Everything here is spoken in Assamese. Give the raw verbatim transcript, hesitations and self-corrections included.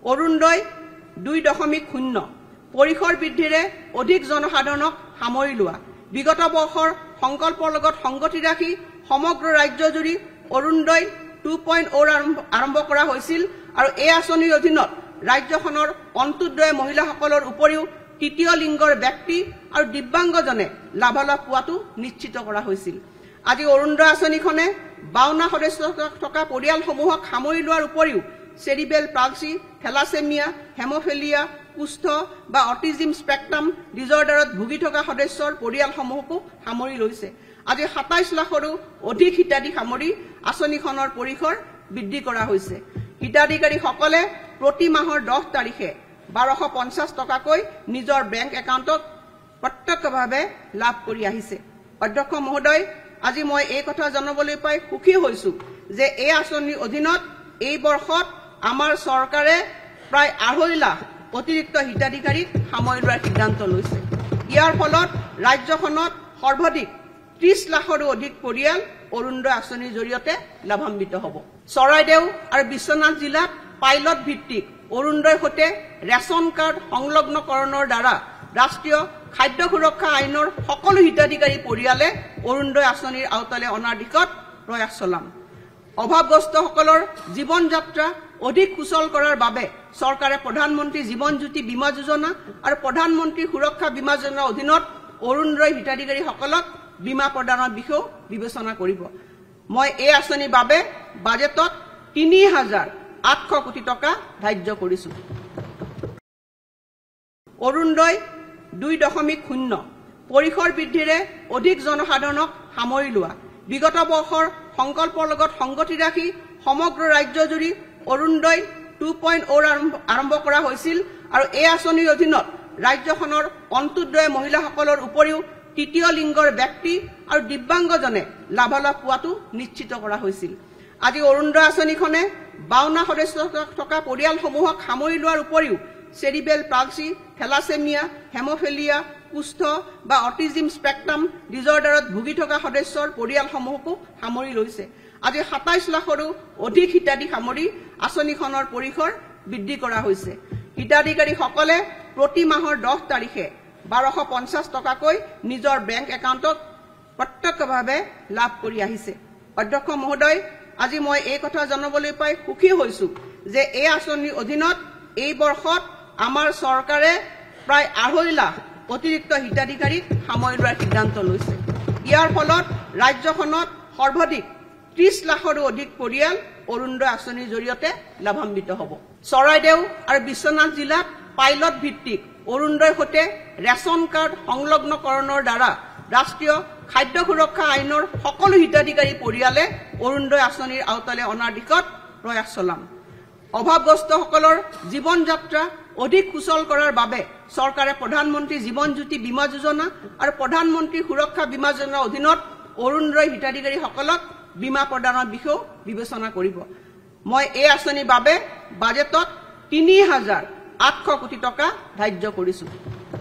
অৰুণোদয় দুই দশমিক শূন্য পৰিসৰ বৃদ্ধিৰে অধিক জনসাধাৰণক সামৰি লোৱা বিগত বৰ্ষৰ সংকল্পৰ লগত সংগতি ৰাখি সমগ্ৰ ৰাজ্যজুৰি অৰুণোদয় টু পইণ্ট অ'ৰ আৰম্ভ কৰা হৈছিল আৰু এই আঁচনিৰ অধীনত ৰাজ্যখনৰ অন্তোদয় মহিলাসকলৰ উপৰিও তৃতীয় লিংগৰ ব্যক্তি আৰু দিব্যাংগজনে লাভালাভ পোৱাটো নিশ্চিত কৰা হৈছিল। আজি অৰুণোদয় আঁচনিখনে বাৱন্ন সদস্য থকা পৰিয়ালসমূহক সামৰি লোৱাৰ উপৰিও চেৰিবেল পালচি, থেলাছেমিয়া, হেমোফিলিয়া, কুষ্ঠ বা অটিজিম স্পেক্ট্ৰাম ডিজৰ্ডাৰত ভুগি থকা সদস্যৰ পৰিয়ালসমূহকো সামৰি লৈছে। আজি সাতাইশ লাখৰো অধিক হিতাধিকাৰী সামৰি আঁচনিখনৰ পৰিসৰ বৃদ্ধি কৰা হৈছে। হিতাধিকাৰীসকলে প্ৰতি মাহৰ দহ তাৰিখে বাৰশ পঞ্চাছ টকাকৈ নিজৰ বেংক একাউণ্টত প্ৰত্যক্ষভাৱে লাভ কৰি আহিছে। অধ্যক্ষ মহোদয়, আজি মই এই কথা জনাবলৈ পাই সুখী হৈছো যে এই আঁচনিৰ অধীনত এই বৰ্ষত আমাৰ চৰকাৰে প্ৰায় আঢ়ৈ লাখ অতিৰিক্ত হিতাধিকাৰীক সামৰি লোৱাৰ সিদ্ধান্ত লৈছে। ইয়াৰ ফলত ৰাজ্যখনত সৰ্বাধিক ত্ৰিশ লাখৰো অধিক পৰিয়াল অৰুণোদয় আঁচনিৰ জৰিয়তে লাভান্বিত হ'ব। চৰাইদেউ আৰু বিশ্বনাথ জিলাত পাইলট ভিত্তিক অৰুণোদয়ৰ সৈতে ৰেচন কাৰ্ড সংলগ্নকৰণৰ দ্বাৰা ৰাষ্ট্ৰীয় খাদ্য সুৰক্ষা আইনৰ সকলো হিতাধিকাৰী পৰিয়ালে অৰুণোদয় আঁচনিৰ আওতালৈ অনাৰ দিশত প্ৰয়াস চলাম। অভাৱগ্ৰস্তসকলৰ জীৱন যাত্ৰা অধিক সুচল কৰাৰ বাবে চৰকাৰে প্ৰধানমন্ত্ৰী জীৱন জ্যোতি বীমা যোজনা আৰু প্ৰধানমন্ত্ৰী সুৰক্ষা বীমা যোজনাৰ অধীনত অৰুণোদয় হিতাধিকাৰীসকলক বীমা প্ৰদানৰ বিষয়েও বিবেচনা কৰিব। মই এই আঁচনিৰ বাবে বাজেটত তিনি হাজাৰ আঠশ কোটি টকা ধাৰ্য কৰিছো। অৰুণোদয় দুই দশমিক শূন্য পৰিসৰ বৃদ্ধিৰে অধিক জনসাধাৰণক সামৰি লোৱা বিগত বৰ্ষৰ সংকল্পৰ লগত সংগতি ৰাখি সমগ্ৰ ৰাজ্যজুৰি অৰুণোদয় টু পইণ্ট অ'ৰ আৰম্ভ কৰা হৈছিল আৰু এই আঁচনিৰ অধীনত ৰাজ্যখনৰ অন্তোদয় মহিলাসকলৰ উপৰিও তৃতীয় লিংগৰ ব্যক্তি আৰু দিব্যাংগজনে লাভালাভ পোৱাটো নিশ্চিত কৰা হৈছিল। আজি অৰুণোদয় আঁচনিখনে বাৱন্ন সদস্য থকা পৰিয়ালসমূহক সামৰি লোৱাৰ উপৰিও চেৰিবেল পালচি, থেলাছেমিয়া, হেমোফিলিয়া, কুষ্ঠ বা অটিজিম স্পেক্ট্ৰাম ডিজৰ্ডাৰত ভুগি থকা সদস্যৰ পৰিয়ালসমূহকো সামৰি লৈছে। আজি সাতাইশ লাখৰো অধিক হিতাধিকাৰী সামৰি আঁচনিখনৰ পৰিসৰ বৃদ্ধি কৰা হৈছে। হিতাধিকাৰীসকলে প্ৰতি মাহৰ দহ তাৰিখে বাৰশ পঞ্চাছ টকাকৈ নিজৰ বেংক একাউণ্টত প্ৰত্যক্ষভাৱে লাভ কৰি আহিছে। অধ্যক্ষ মহোদয়, আজি মই এই কথা জনাবলৈ পাই সুখী হৈছো যে এই আঁচনিৰ অধীনত এই বৰ্ষত আমাৰ চৰকাৰে প্ৰায় আঢ়ৈ লাখ অতিৰিক্ত হিতাধিকাৰীক সামৰি লোৱাৰ সিদ্ধান্ত লৈছে। ইয়াৰ ফলত ৰাজ্যখনত সৰ্বাধিক ত্ৰিশ লাখৰো অধিক পৰিয়াল অৰুণোদয় আঁচনিৰ জৰিয়তে লাভান্বিত হ'ব। চৰাইদেউ আৰু বিশ্বনাথ জিলাত পাইলট ভিত্তিক অৰুণোদয়ৰ সৈতে ৰেচন কাৰ্ড সংলগ্নকৰণৰ দ্বাৰা ৰাষ্ট্ৰীয় খাদ্য সুৰক্ষা আইনৰ সকলো হিতাধিকাৰী পৰিয়ালে অৰুণোদয় আঁচনিৰ আওতালৈ অনাৰ দিশত প্ৰয়াস চলাম। অভাৱগ্ৰস্তসকলৰ জীৱন যাত্ৰা অধিক সুচল কৰাৰ বাবে চৰকাৰে প্ৰধানমন্ত্ৰী জীৱন জ্যোতি বীমা যোজনা আৰু প্ৰধানমন্ত্ৰী সুৰক্ষা বীমা যোজনাৰ অধীনত অৰুণোদয় হিতাধিকাৰীসকলক বীমা প্ৰদানৰ বিষয়েও বিবেচনা কৰিব। মই এই আঁচনিৰ বাবে বাজেটত তিনি হাজাৰ আঠশ কোটি টকা ধাৰ্য কৰিছো।